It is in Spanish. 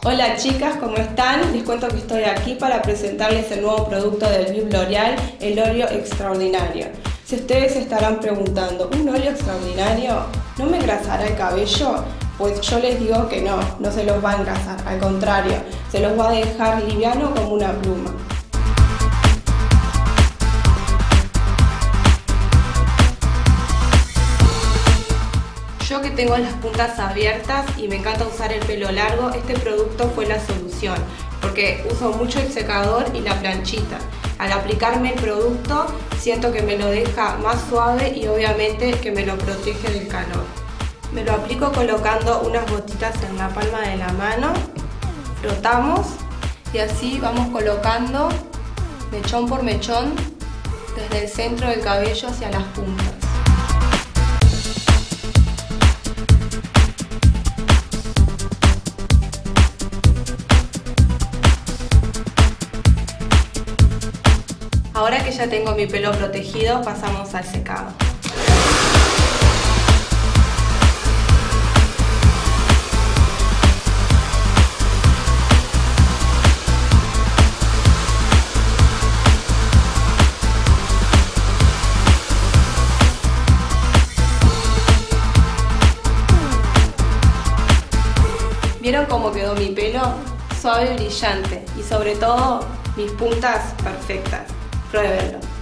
Hola chicas, ¿cómo están? Les cuento que estoy aquí para presentarles el nuevo producto del Vive L'Oréal, el óleo extraordinario. Si ustedes se estarán preguntando, ¿un óleo extraordinario no me engrasará el cabello? Pues yo les digo que no se los va a engrasar, al contrario, se los va a dejar liviano como una pluma. Yo que tengo las puntas abiertas y me encanta usar el pelo largo, este producto fue la solución, porque uso mucho el secador y la planchita. Al aplicarme el producto siento que me lo deja más suave y obviamente que me lo protege del calor. Me lo aplico colocando unas gotitas en la palma de la mano, frotamos y así vamos colocando mechón por mechón desde el centro del cabello hacia las puntas. Ahora que ya tengo mi pelo protegido, pasamos al secado. ¿Vieron cómo quedó mi pelo? Suave y brillante, y sobre todo mis puntas perfectas. Pruébenlo.